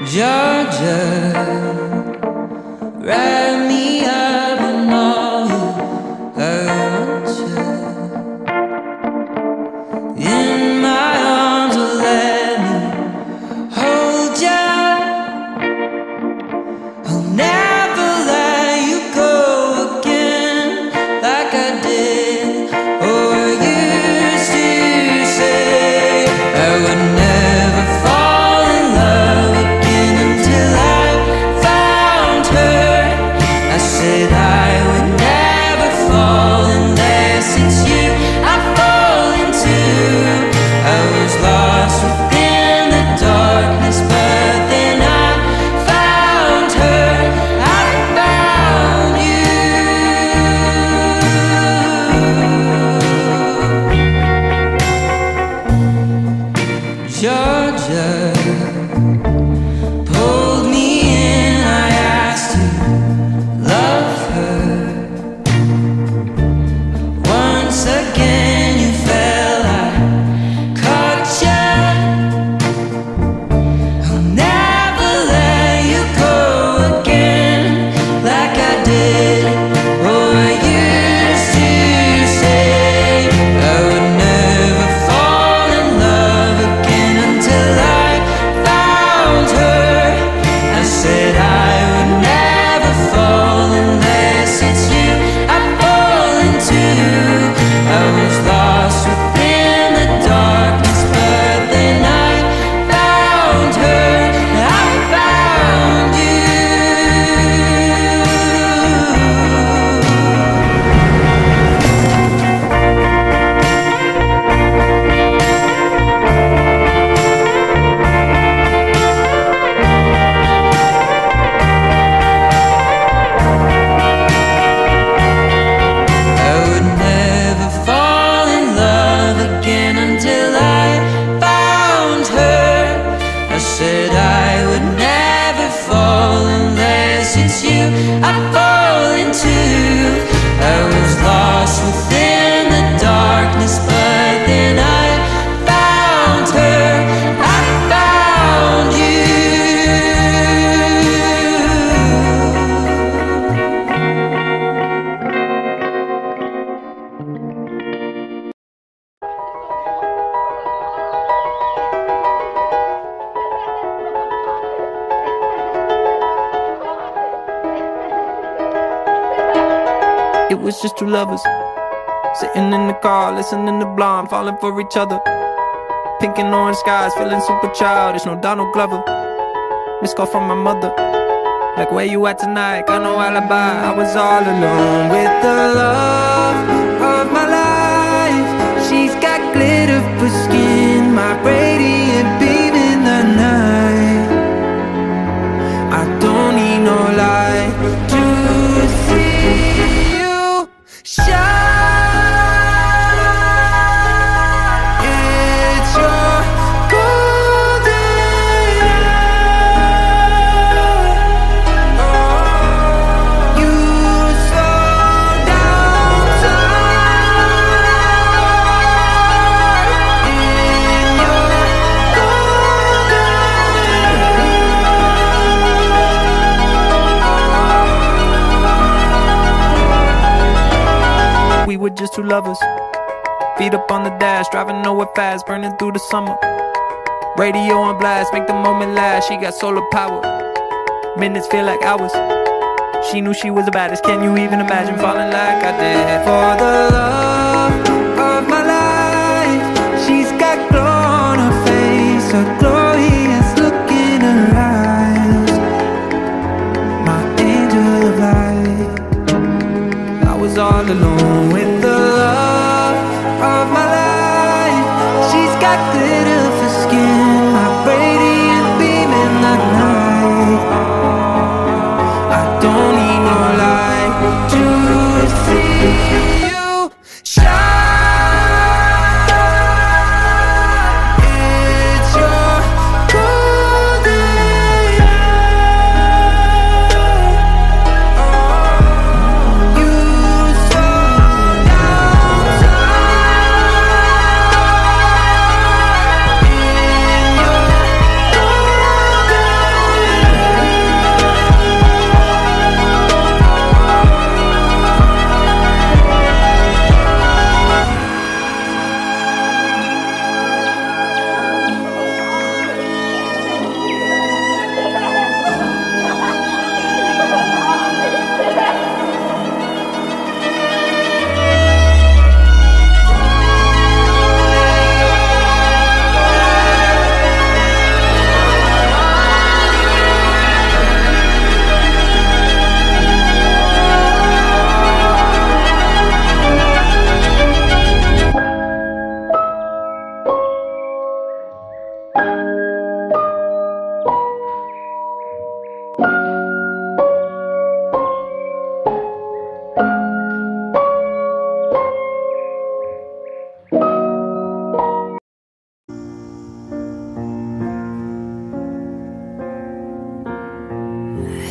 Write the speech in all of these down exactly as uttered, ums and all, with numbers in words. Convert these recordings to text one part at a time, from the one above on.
Georgia, wrap me up in all you hurt you. In my arms, oh, let me hold you. I'll never let you go again like I did. Oh, I used to say I would never fall in love again until I found her. I said I would never fall unless it's you I fall into. I was lost within the darkness, but then I found her. I found you, Georgia. Pulled me in, I asked to love her. Once again you fell, I caught ya. I'll never let you go again like I did. Oh, I used to say I would never fall in love again until I found her. I said I would never fall unless it's you I fall into. I was lost within the darkness, but then I found her. I found you. I would never fall in love again until I found her. I said I would never fall unless it's you I fall into. I was lost within the darkness, but then I found her. I found you. It was just two lovers sitting in the car, listening to Blonde, falling for each other. Pink and orange skies, feeling super childish. No Donald Glover. Missed call from my mother, like, where you at tonight? Got no alibi. I was all alone with the love of my life. She's got glitter for skin, my radiant beam in the night. I don't need no light to see you shine. It's your golden hour. You slow down time in your golden. We were just two lovers, feet up on the dash, driving nowhere fast, burning through the summer. Radio on blast, make the moment last. She got solar power, minutes feel like hours. She knew she was the baddest. Can you even imagine falling like I did for the love of my life? She's got glow on her face, a glorious look in her eyes. My angel of light. I was all alone with the love of my life. She's got glitter for skin, my radiant beam in the night. I don't need no light to see you shine. It's your golden hour. You slow down time in your golden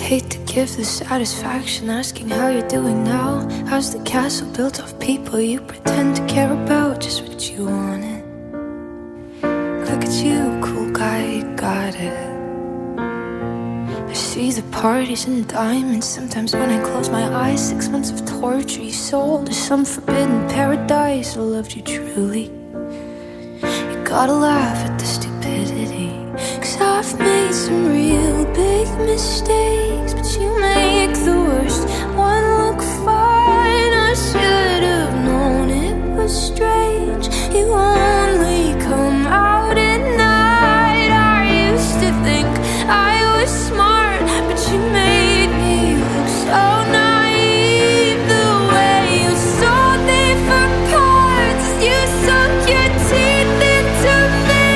hate to give the satisfaction asking how you're doing now. How's the castle built of people you pretend to care about? Just what you wanted. Look at you, cool guy, you got it. I see the parties and diamonds. Sometimes when I close my eyes, six months of torture you sold to some forbidden paradise. I loved you truly. You gotta laugh at the stupidity, 'cause I've made some real big mistakes, but you make the worst one look fine. I should have known it was strange. You only come out at night. I used to think I was smart, but you made me look so naive. The way you sold me for parts, you sunk your teeth into me.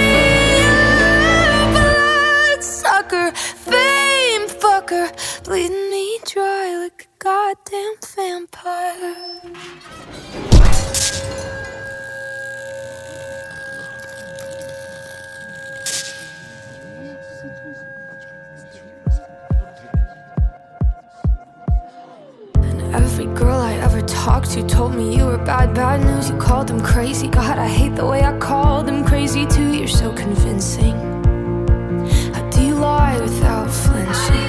Bloodsucker, fame fucker, bleeding me dry like a goddamn vampire. Every girl I ever talked to told me you were bad, bad news. You called them crazy. God, I hate the way I called them crazy too. You're so convincing. How do you lie without flinching?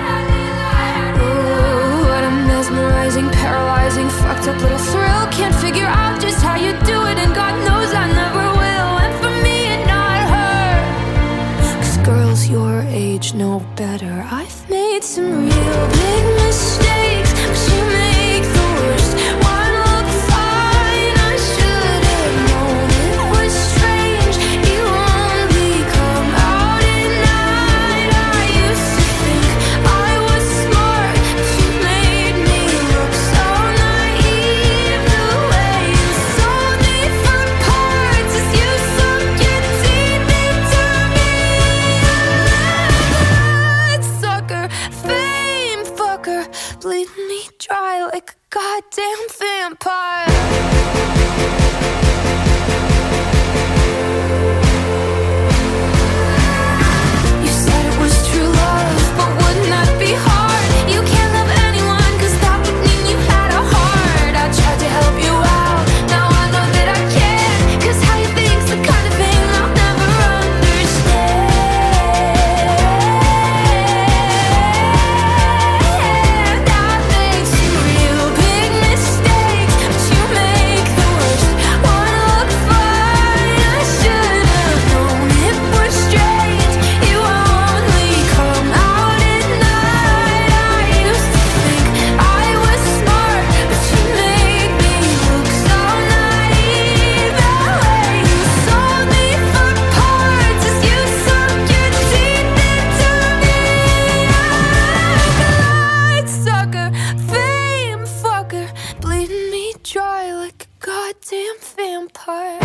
Oh, what a mesmerizing, paralyzing, fucked up little thrill. Can't figure out just how you do it, and God knows I never will. And for me and not her, 'cause girls your age know better. I've made some real big mistakes, but you make the worst one look fine. I should have known it was strange. You only come out at night. I used to think I was smart, but you made me look so naive. The way you sold me for parts as you sunk your teeth into me. Bloodsucker, fame fucker, bleeding me dry like a goddamn vampire. You said it was true love, but wouldn't that be hard? You can't love anyone, 'cause that would mean you had a heart. I tried to help you out, now I know that I can't, 'cause how you think's the kind of thing I'll never understand. I've made some real big mistakes, but you make the worst one look fine. I should have known it was strange. You only come out at night. I used to think I was smart, but you made me look so naive. The way you sold me for parts as you sunk your teeth into me. Bloodsucker, fame fucker, bleeding me dry like a goddamn vampire.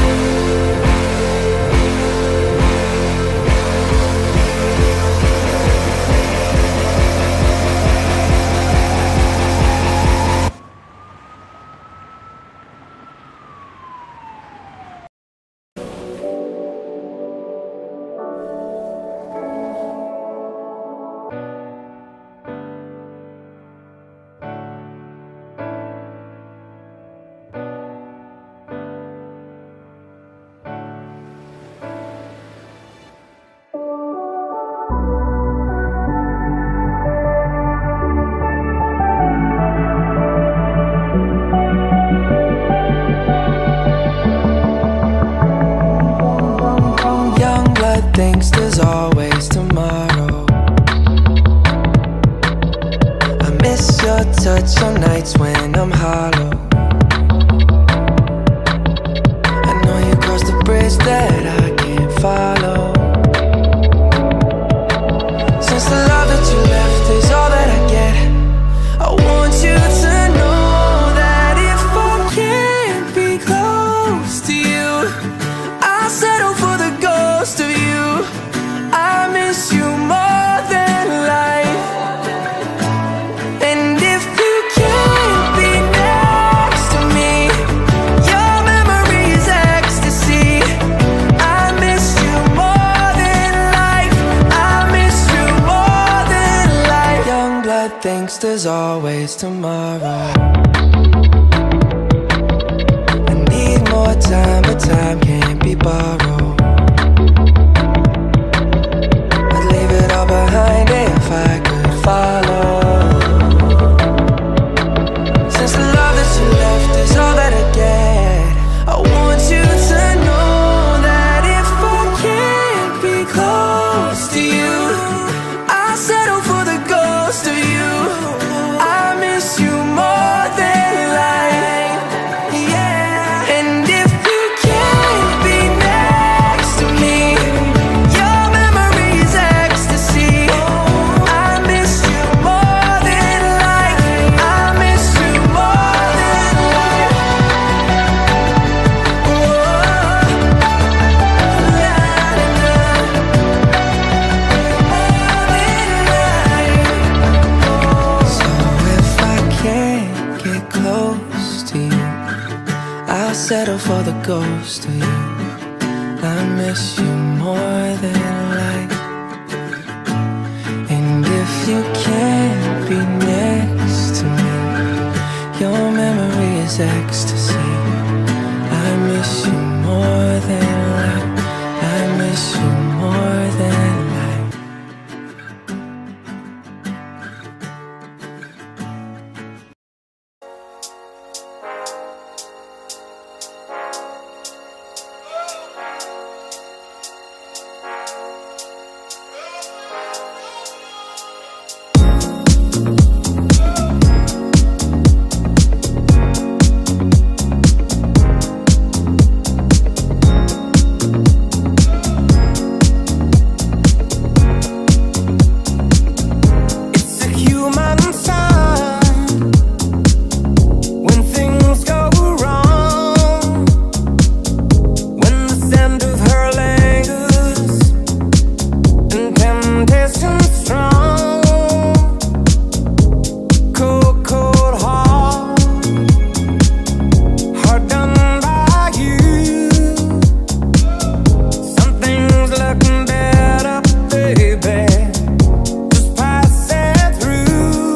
Young blood thinks there's always tomorrow. I miss your touch on nights when I'm hollow. I know you crossed the bridge that I can't follow. Since the love that you left is all that I get, I want you to know that if I can't be close to you, I'll settle for the ghost of you. I guess there's always tomorrow. I need more time, but time can't be borrowed. I'd leave it all behind if I could follow. Since the love that you left is all that I get, I want you to know that if I can't be close to you, I'll settle for the ghost of you. I miss you more than life, yeah. And if you can't be next to me, your memory is ecstasy. I miss you more than life. I miss you more than life. So if I can't get close to you, I'll settle for the ghost of you. I miss you more than life. And if you can't be next to me, your memory is ecstasy. I miss you more than life. I miss you more than life. It's a human sign when things go wrong, when the scent of her lingers and temptation strong. Cold, cold heart, hard done by you. Something's looking better, baby. Just pass it through.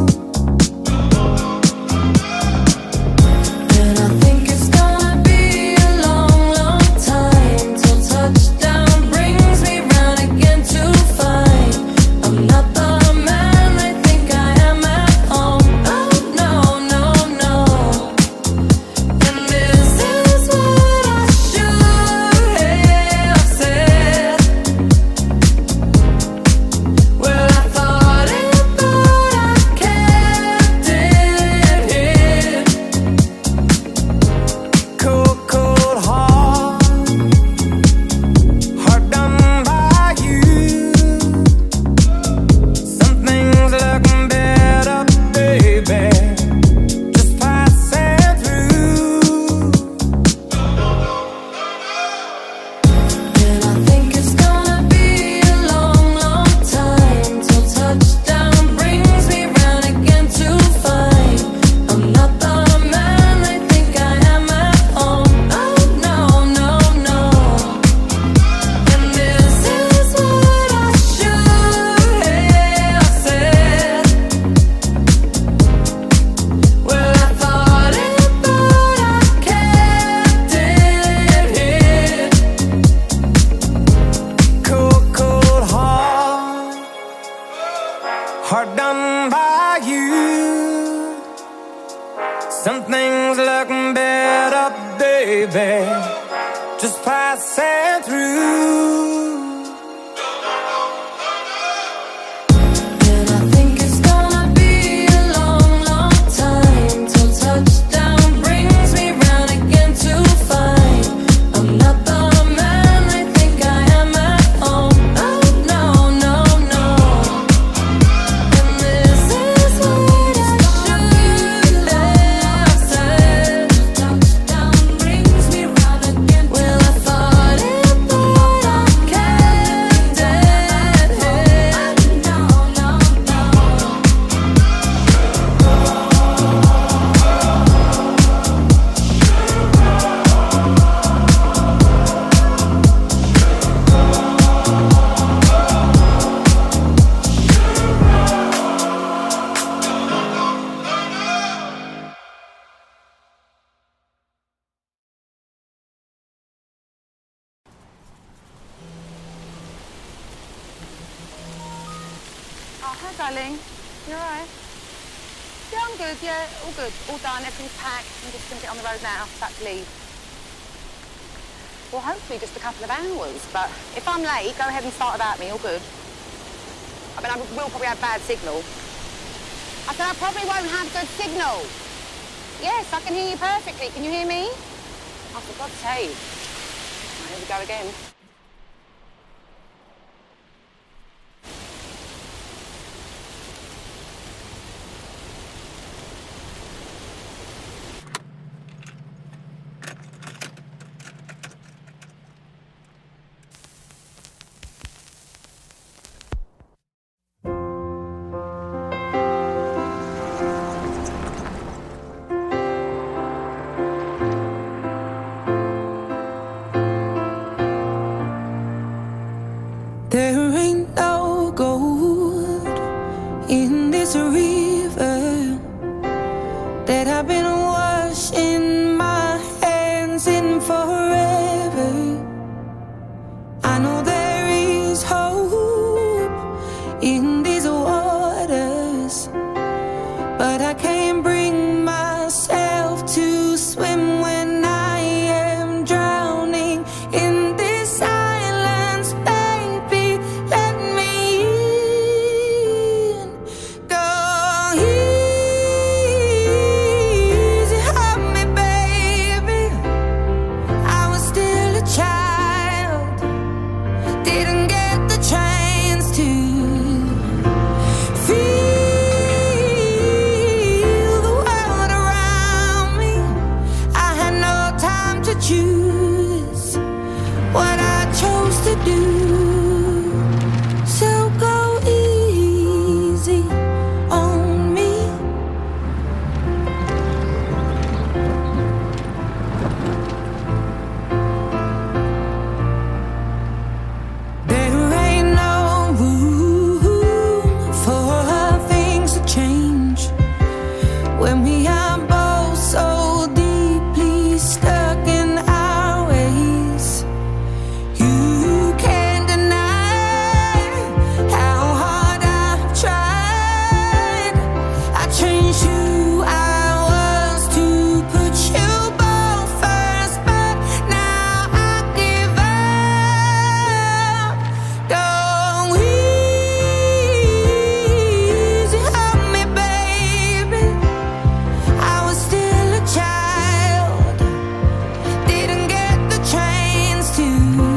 And I think it's gonna be a long, long time till touchdown brings me round again to find I'm not the man they think I am at home. Oh no, no, no. And this is what I should have said. Well, I thought it, but I kept it hid. Cold, cold heart, hard done by you. Something's looking better, baby. Just pass it through. And I think it's gonna be a long, long time till touchdown brings me round again to find I'm not the man they think I am at home. Oh no, no, no. And this is what I should have said. Well, I thought it, but I kept it hid. Cold, cold heart, hard done by you. Something's looking better, baby. Just pass it through. And I think it's gonna be a long, long time till touchdown brings me round again to find I'm not the man they think I am at home. Oh no, no, no. And this is what I should have said. Touchdown brings me round again. Well, I thought it, but I Hi, darling. You all right? Yeah, I'm good, yeah. All good. All done. Everything's packed. I'm just going to get on the road now. About to leave. Well, hopefully just a couple of hours. But if I'm late, go ahead and start without me. All good. I mean, I will probably have bad signal. I said I probably won't have good signal. Yes, I can hear you perfectly. Can you hear me? Oh, for God's sake. Right, here we go again. There ain't no gold in this river that I've been washing my hands in forever. I know there is hope in these waters, but I can't bring myself to swim when I am drowning in this silence. Baby, let me in. Go easy on me, baby. I was still a child, didn't get the chance to feel the world around me. I had no time to choose what I chose to do. So go easy on me. There ain't no room for things to change when we are both so deeply stuck in our ways. You can't deny how hard I've tried. I changed who I was to put you both first, but now I give up. Go easy on me, baby. I was still a child, didn't get the chance to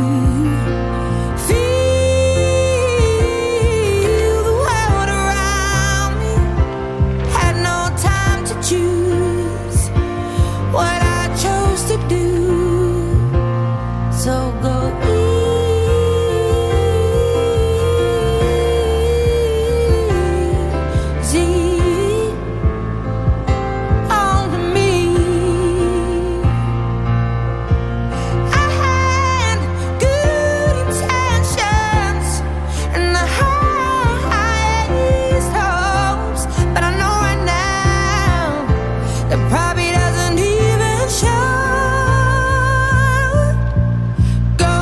feel the world around me. Had no time to choose what I chose to do. So go easy on me. I had good intentions and the highest hopes, but I know right now that probably doesn't even show. Go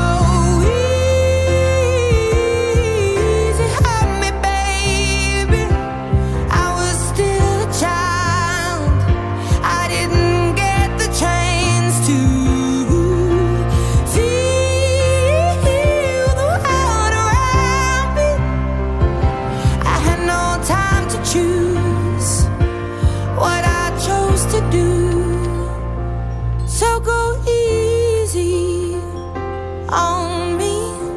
easy on me, baby. I was still a child, I didn't get the chance to feel the world around me. I had no time to choose what I chose to do. So go easy on me.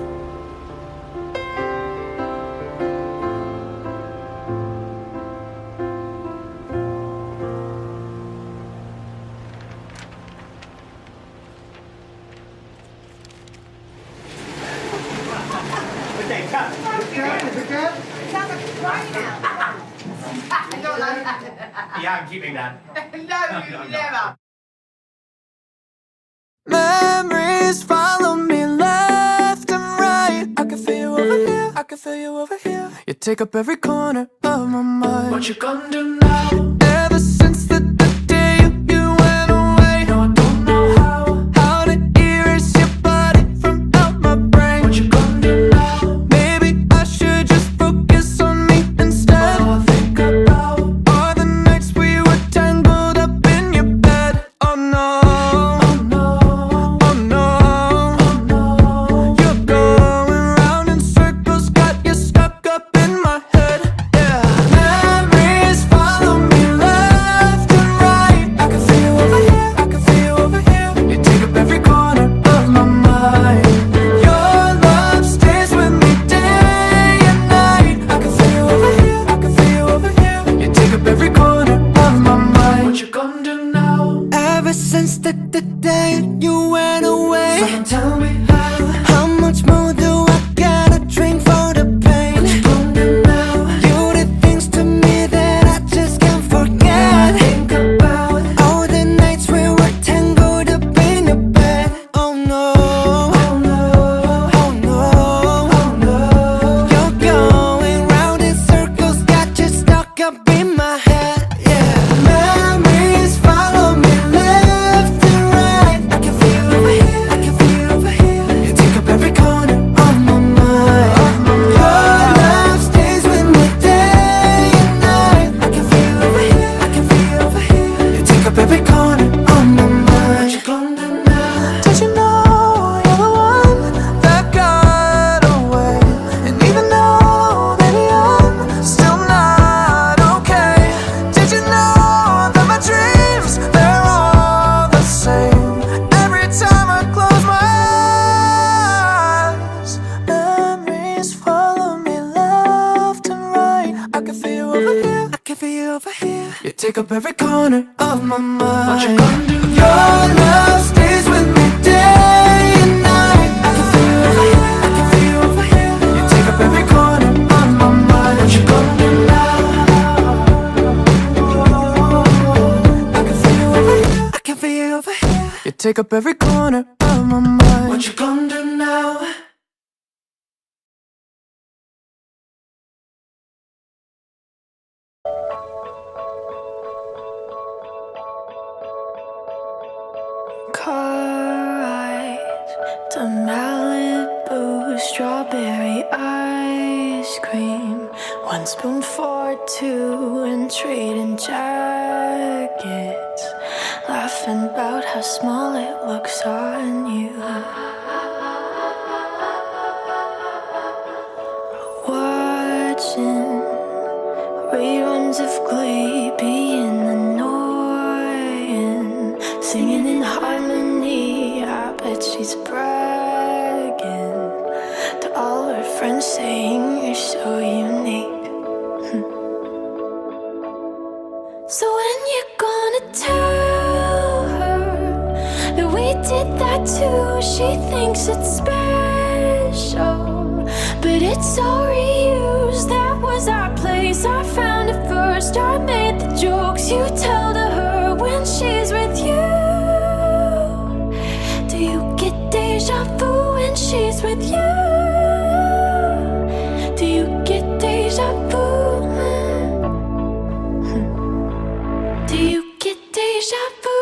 Yeah, I'm keeping that. Memories follow me left and right. I can feel you over here, I can feel you over here. You take up every corner of my mind. What you gonna do now? Ever since the, the day you, you went away, no, I don't know how How to erase your body from out my brain. What you gonna do now? Maybe I should just focus on me and take up every corner of my mind. What you gonna do? Your love stays with me day and night. I can feel you over here, I can feel you over here. You take up every corner of my mind. What you gonna do now? I can feel you over here, I can feel you over here. You take up every corner of my mind. What you gonna do now? Car ride to Malibu, strawberry ice cream, one spoon for two, and trading jackets, laughing about how small it looks on you. Watching reruns of Glee, being annoying, singing in harmony. I bet she's bragging to all her friends, saying you're so unique. So when you gonna tell her that we did that too? She thinks it's special, but it's all reused. That was our place, I found it first. I made the jokes you tell to her when she's with you. Do you get deja vu when she's with you? Do you get deja vu? Do you get deja vu?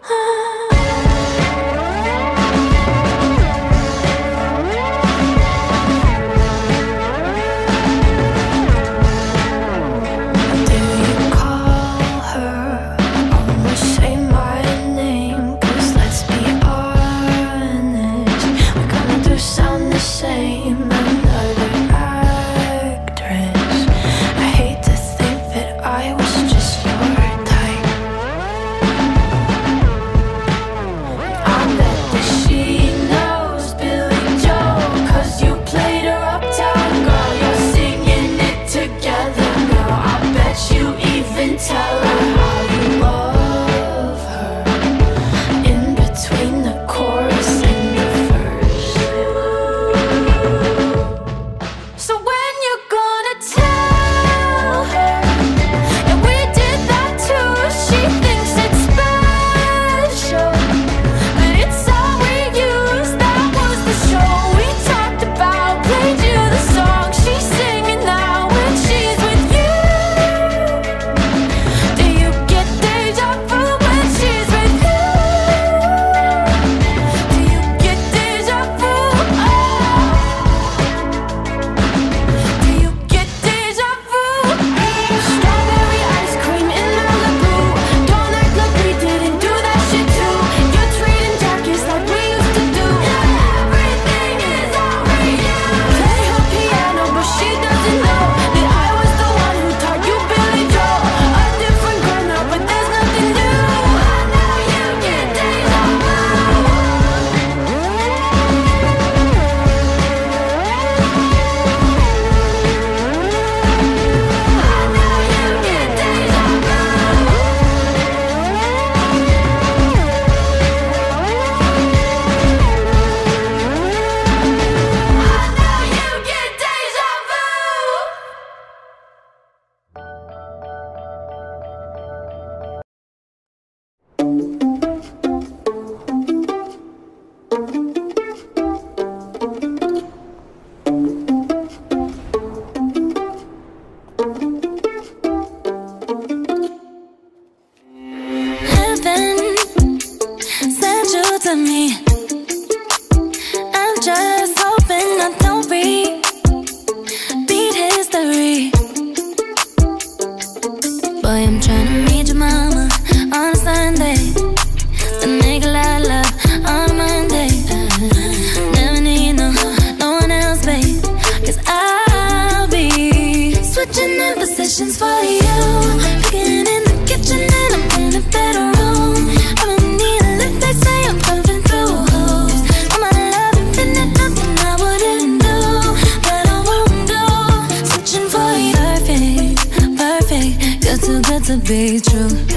Positions for you, cooking in the kitchen and I'm in the bedroom. I don't need a lift, they say I'm pumping through holes. All my love infinite, nothing I wouldn't do, but I won't do. Searching for you, perfect, perfect, good too good to be true.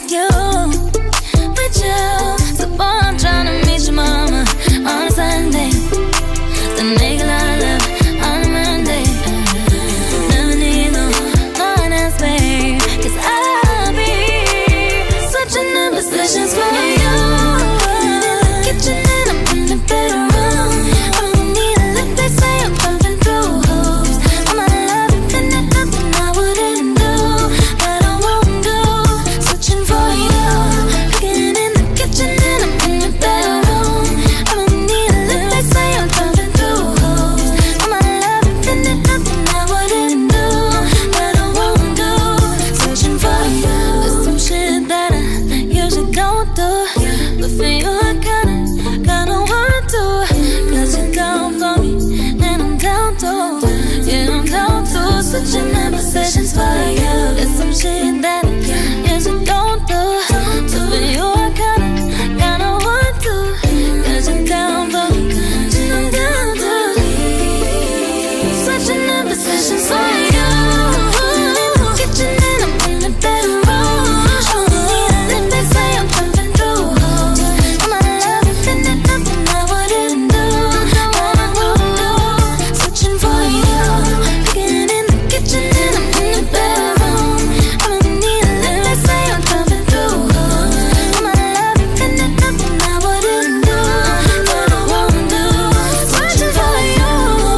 with you, with you. So boy, I'm trying to meet your mama on a Sunday. Then make a lot of love on a Monday. Never need no, no one else, babe. Cause I'll be switching in positions for you. In the kitchen and I'm in the bedroom. I don't need a lift, they say I'm pumping through holes. All my love and finna nothing I wouldn't do, but I won't do. Switching for you. Cooking in the kitchen and I'm in the bedroom. I don't need a lift, they say I'm pumping through holes. All my love and finna nothing I wouldn't do, but I won't do. Switching for you. There's some shit that I usually don't do, but for you I kinda, kinda want to. Cause you're down for me, and I'm down too. Yeah, I'm down to. Switching my positions for you. There's some shit that I usually don't do, but for you I kinda, kinda want to. Cause you're down for me, and I'm down too. Switching my positions for you. In the kitchen and I'm in the bedroom. I don't need a lift, they say I'm pumping through holes. All my love and finna nothing I wouldn't do, but I won't do. Switching for you. Cooking in the kitchen and I'm in the bedroom. I don't need a lift, they say I'm pumping through holes. All my love and finna nothing I wouldn't do, but I won't do. Switching for you.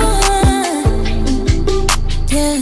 Yeah.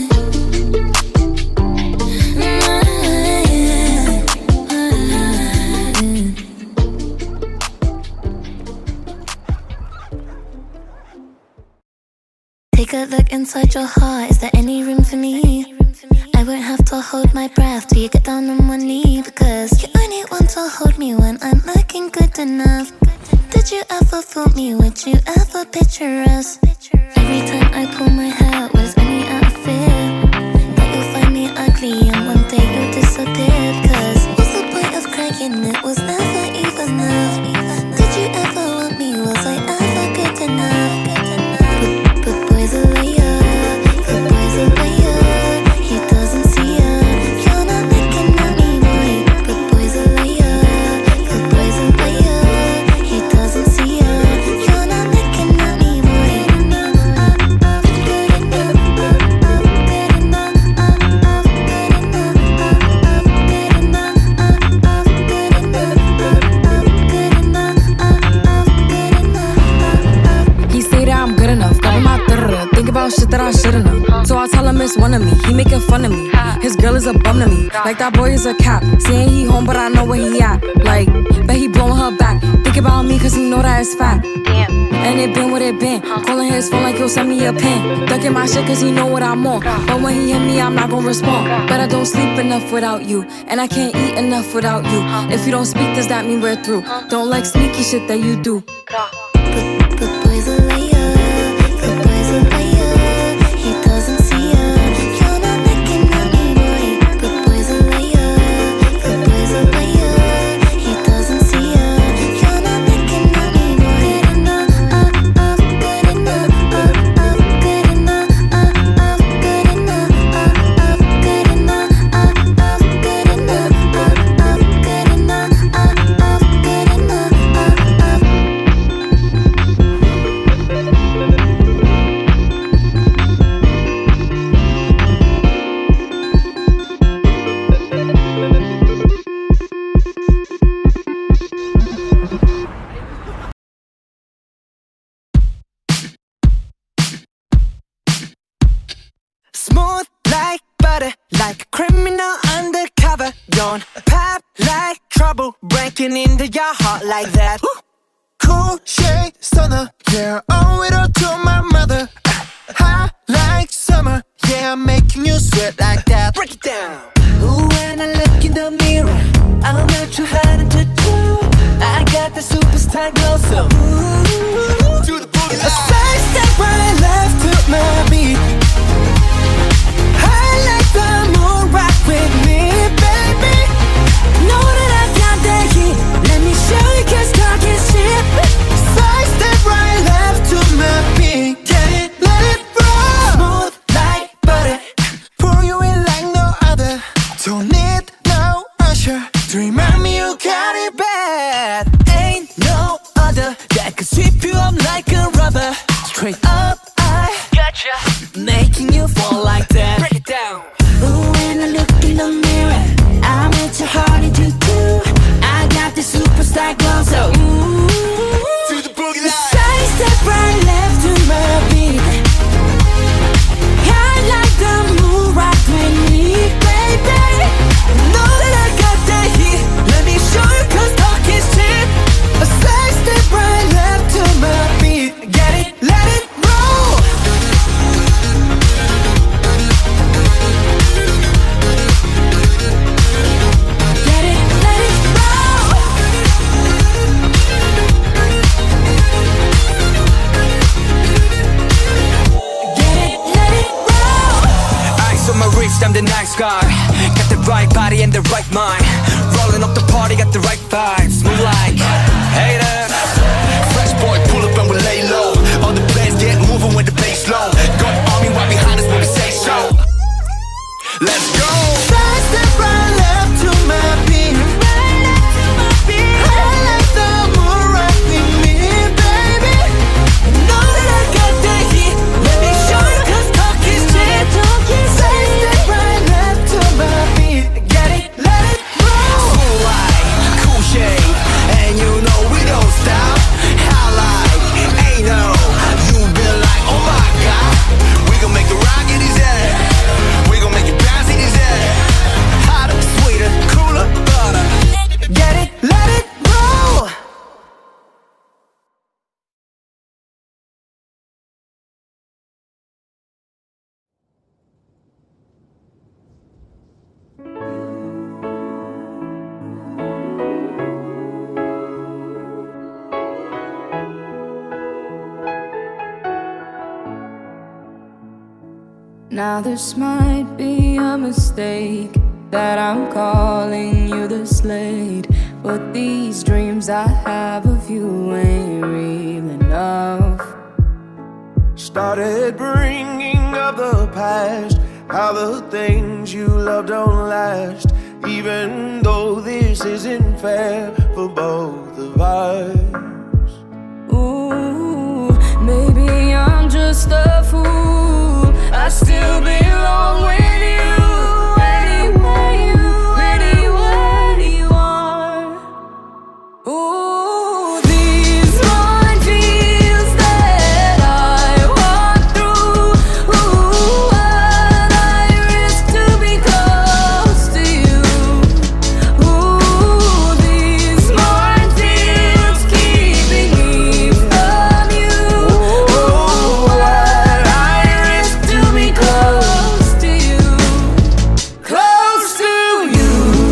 Take a look inside your heart. Is there any room for me? I won't have to hold my breath till you get down on one knee, because you only want to hold me when I'm looking good enough. Did you ever fool me? Would you ever picture us? Every time I pull my hair out, was only out of fear that you'll find me ugly and one day you'll disappear. Cause what's the point of crying? It was never even enough. Did you ever want me? Was I ever good enough? But, but boy's a liar, but boy's a liar. He doesn't see ya. You're not looking at me, boy. But boy's a liar, but boy's a liar. He doesn't see ya. You're not looking at me, boy. Good enough, good enough, good enough, good enough, good enough, good enough. He say that I'm good enough, got my third. Think about shit that I should've known. So I tell him it's one of me. He making fun of me. His girl is a bum to me. Like that boy is a cap. Saying he home, but I know where he at. Like, bet he blowing her back. Think about me, cause he know that it's fat. And it been what it been. Calling his phone like he'll send me a pin. Ducking my shit cause he know what I'm on. But when he hit me, I'm not gonna respond. But I don't sleep enough without you, and I can't eat enough without you. If you don't speak, does that mean we're through? Don't like sneaky shit that you do. But, but boy's a liar, but boy's a liar. He doesn't see ya. You're not looking at me, boy. But boy's a liar, but boy's a liar. He doesn't see ya. You're not looking at me, boy. Good enough, uh, uh, good enough, uh, uh, good enough, uh, uh, good enough, uh, uh, good enough, uh, uh, good enough, uh, uh, good enough, uh, uh, good enough, uh, uh. Smooth like butter, like a criminal undercover. Don't pop like trouble, breaking into your heart like that. Cool shade stunner, yeah, owe it all to my mother. Hot like summer, yeah, I'm making you sweat like that. Break it down. Ooh, when I look in the mirror, I'm not too hard to do. I got the superstar glow, so ooh, do the boogie. A side step right left to my beat. I like the moon, rock with me, baby. Know that I got the heat. Let me show you, cause talk is cheap. Side step right left to my beat. Get it, let it roll. Smooth like butter, pour you in like no other. Don't need no usher, drink remind me you got it bad. Ain't no other that could sweep you up like a rubber. Straight up, I gotcha, making you fall like that. Break it down. Ooh, when I look in the mirror, I'm with your heart and you too. I got the superstar glow, so ooh, to the boogie line. Side step right left to my beat. I like the moon rock with me, baby. Know that I got that heat. Let me show you, cause talk is cheap. A side step right left to my beat. Get it, let it roll. Get it, let it roll. Get it, let it roll. Ice on my wrist, I'm the nice guy. Got the right body and the right mind. Rolling up the party, got the right vibes. Move like haters. Fresh boy, pull up and we lay low. All the players get moving with the bass low. Got army right behind us when we say so. Let's go. Side step right left to my beat. Right left to my beat. I like the moon rock with me, baby. Know that I got that heat. Let me show you, cause talk is cheap. Side step right left to my beat. Get it, let it roll. Cool light, cool shade, and you know we don't stop. How like, ain't no, you been like, oh my god. We gon' make it rock in his head. We gon' make it bounce in his head. Hotter, sweeter, cooler, butter. Get it, let it roll. Now this might be a mistake that I'm calling you the Slade, but these dreams I have of you ain't real enough. Started bringing up the past, how the things you love don't last, even though this isn't fair for both of us. Ooh, maybe I'm just a fool. I still belong with you anywhere you, anywhere you are. Ooh, these minefields that I walk through. Ooh, what I risk to be close to you. Ooh, these minefields keeping me from you. Ooh, what I risk to be close to you, close to you.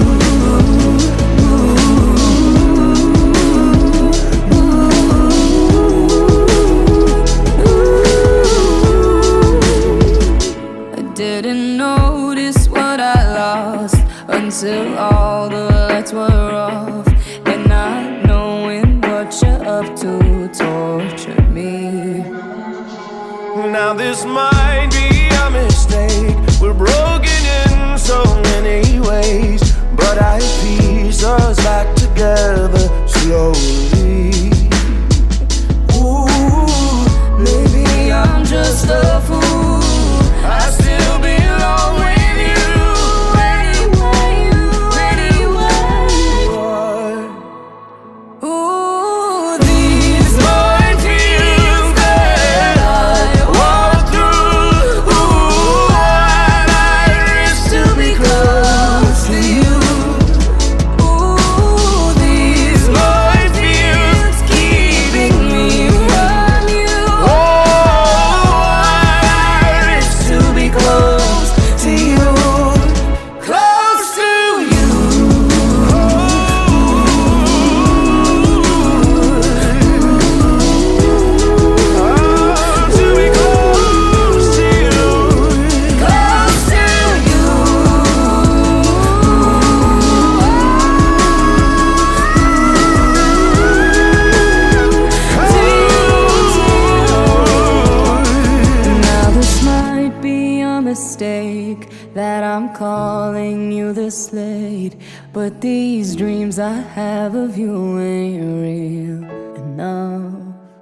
I didn't notice what I lost until all the lights were off, and not knowing what you're up to tortured me. Now this might be a mistake. We're broken in so many ways, but I piece us back together slowly. Ooh, maybe I'm just a fool. I still belong with you anywhere you, anywhere you are. Ooh, these minefields that I walk through. Ooh, what I risk to be close to you. Ooh, these minefields keeping me from you. Oh, what I risk to be close to you, close to you. To be close to you. Close to you. Now this might be a mistake that I'm calling you the Slade, but these dreams I have of you ain't real enough.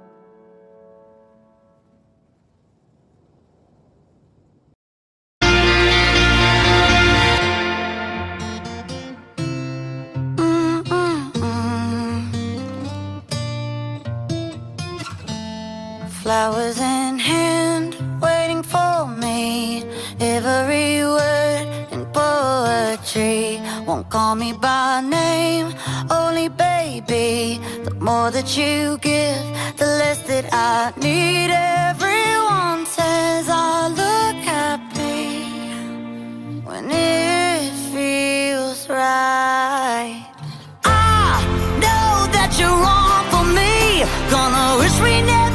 Flowers in hand, waiting for me. Every word in poetry. Won't call me by name, only baby. The more that you give, the less that I need. Everyone says I look happy when it feels right. I know that you're wrong for me. Gonna wish we never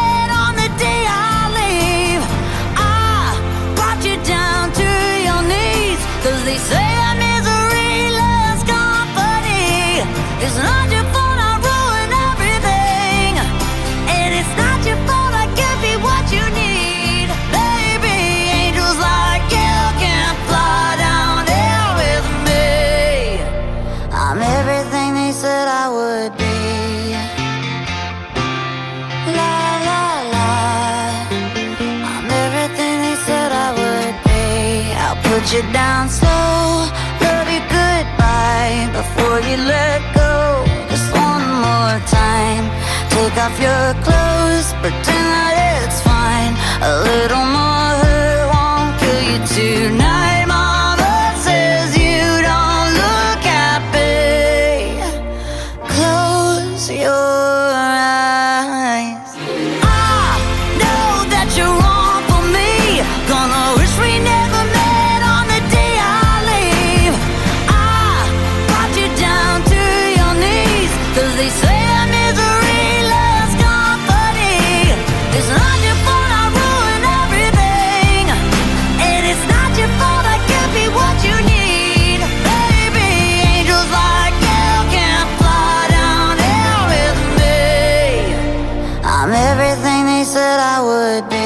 'cause they say that misery loves company. It's not your fault I ruin everything, and it's not your fault I give you what you need. Baby, angels like you can fly down here with me. I'm everything they said I would be. La la la. I'm everything they said I would be. I'll put you down slow, love you goodbye before you let go. Just one more time. Take off your clothes, pretend that it's fine. A little more hurt won't kill you tonight. Mama says you don't look happy. Close your eyes. I know that you're wrong for me. Gonna wish we never met on the day I leave. I brought you down to your knees, 'cause they say that misery loves company. It's not your fault I ruin everything, and it's not your fault I give you what you need. Baby, angels like you can fly down here with me. I'm everything they said I would be.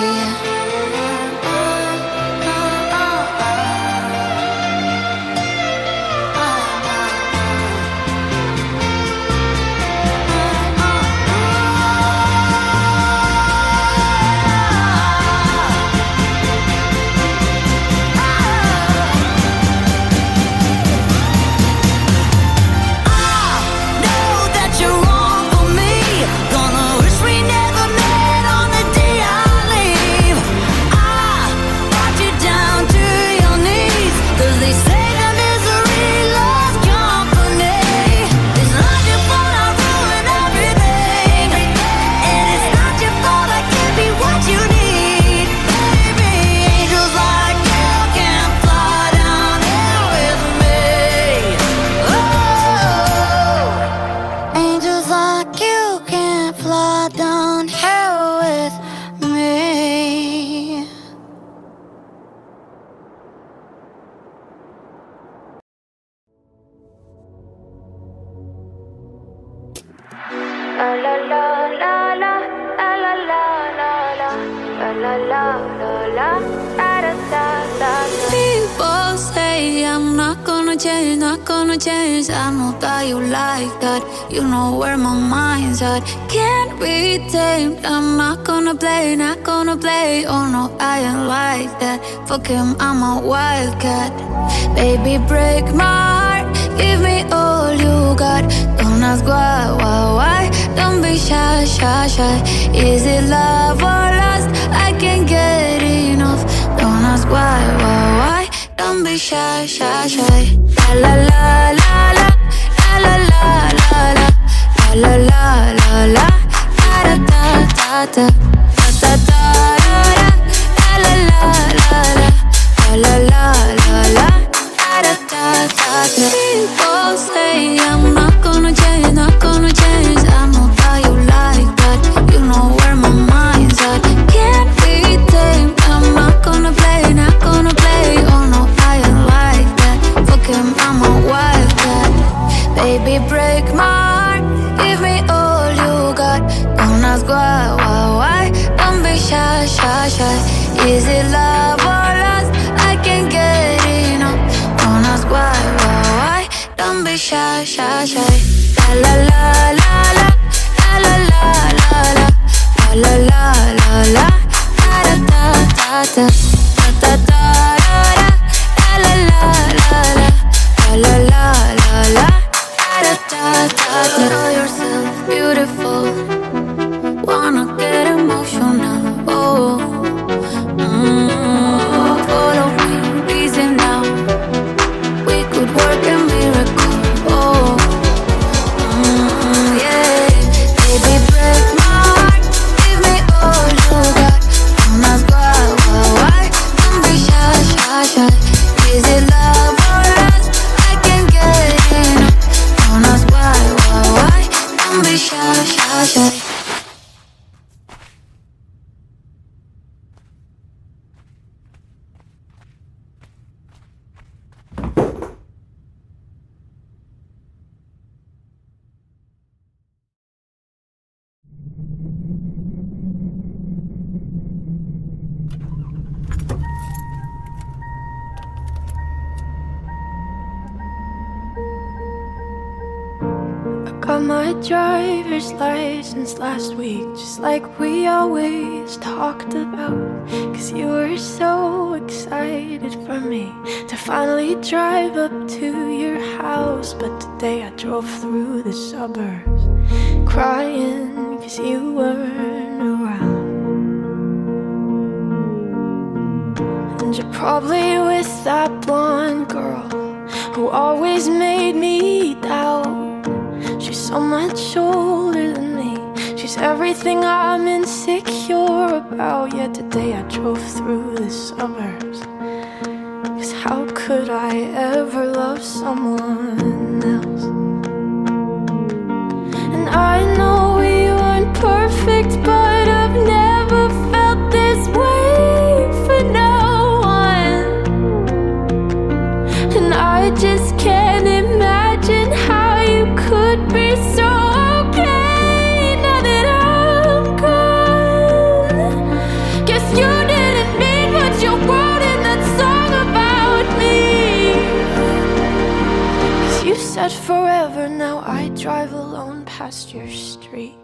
People say I'm not gonna change, not gonna change. I know that you like that. You know where my mind's at. Can't be tamed. I'm not gonna play, not gonna play. Oh no, I ain't like that. Fuck him, I'm a wildcat. Baby, break my heart. Give me all you got. Don't ask why, why, why. Don't be shy, shy, shy. Is it love or lust? I can't get enough. Don't ask why, why, why. Don't be shy, shy, shy. La la la la la la la la la la la la la la da da da da da da da la la la la la la la la la da da da da. People say I'm not gonna change, not gonna change. I know that you like that. You know where my mind's at. Can't be tamed. I'm not gonna play, not gonna play. Oh no, I ain't like that. Fuck him, I'm a wildcat. Baby, break my heart. Give me all you got. Don't ask why, why, why. Don't be shy, shy, shy. Is it love or lust? I can't get enough. Don't ask why, why, why. shy, shy, shy. La la la la la, la la la la la, la la la la, da da da da, da da da da, la la la la, la la la la, da da da da. Know yourself beautiful, wanna get emotional. Oh, mm, follow me, reason now. We could work a miracle. Oh, mm, yeah. Baby, break my heart, give me all you got. Don't ask why, why, why. Don't be shy, shy, shy. Is it love or lust? I can't get enough. Don't ask why, why, why. Don't be shy, shy, shy. Got my driver's license last week, just like we always talked about. Cause you were so excited for me to finally drive up to your house. But today I drove through the suburbs crying cause you weren't around. And you're probably with that blonde girl who always made me doubt. She's so much older than me. She's everything I'm insecure about. Yet today I drove through the suburbs. Cause how could I ever love someone else? And I know we weren't perfect, but I've never felt this way for no one. And I just can't imagine how you could be so okay now that I'm gone. Guess you didn't mean what you wrote in that song about me. Cause you said forever, now I drive alone past your street.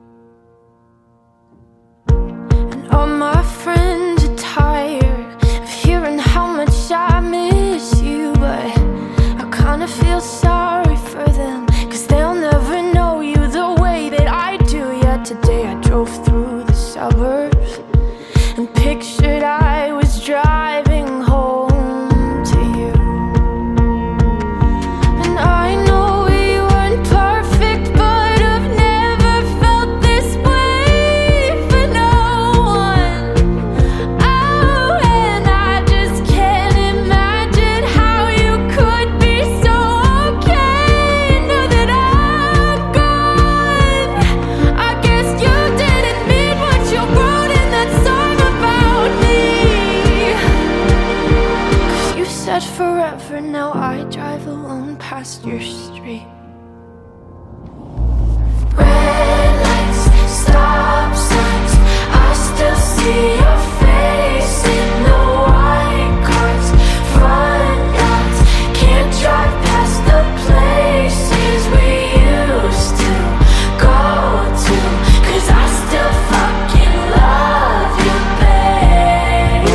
And all my friends are tired of hearing how much I miss you, but I kinda feel sorry for them, cause they'll never know you the way that I do. Yet today I drove through the suburbs and pictured I was driving home to you. And I know we weren't perfect, but I've never felt this way for no one. Oh, and I just can't imagine how you could be so okay now that I'm gone. I guess you didn't mean what you wrote in that song about me. Cause you said forever, now I drive alone past your street. Red lights, stop signs, I still see your face in the white cars, front yards. Can't drive past the places we used to go to, cause I still fucking love you, babe.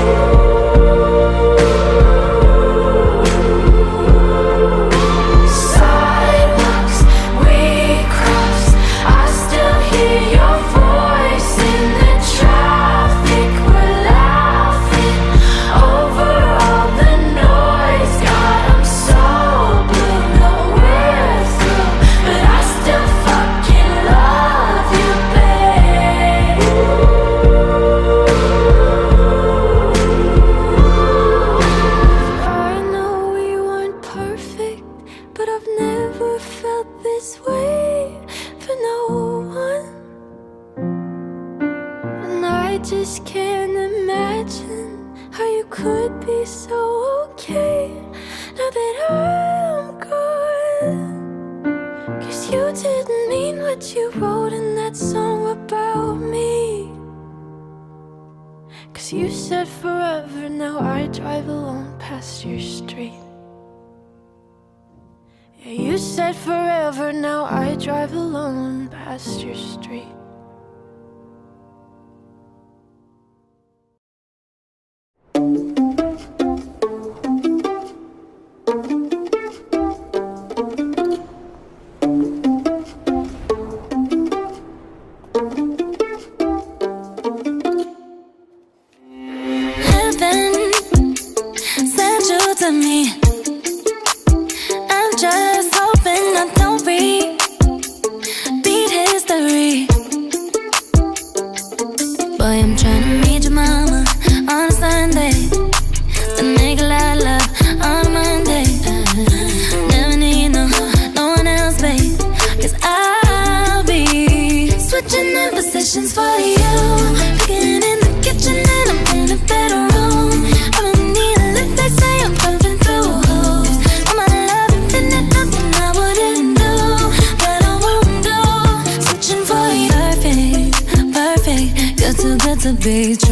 Sidewalks we crossed, I still hear your voice in the traffic. We're laughing over all the noise. God, I'm so blue, no we're through, but I still fucking love you, babe. I know we weren't perfect, but I've never felt this way for no one. And I just can't imagine how you could be so okay now that I'm gone. Cause you didn't mean what you wrote in that song about me. Cause you said forever, now I drive alone past your street. You said forever, now I drive alone past your street. Heaven sent you to me. I'm just hoping I don't repeat history. Boy, I'm trying to meet your mama on a Sunday, then make a lot of love on a Monday. Never need no, no one else, babe, 'cause I'll be switching in positions for you, cooking in the kitchen and I'm in a better room. I don't need a lift, they say I'm pumping through holes. All my love infinite, nothing I wouldn't do, that I won't do. Switching for you, perfect, perfect, you're too good to be true.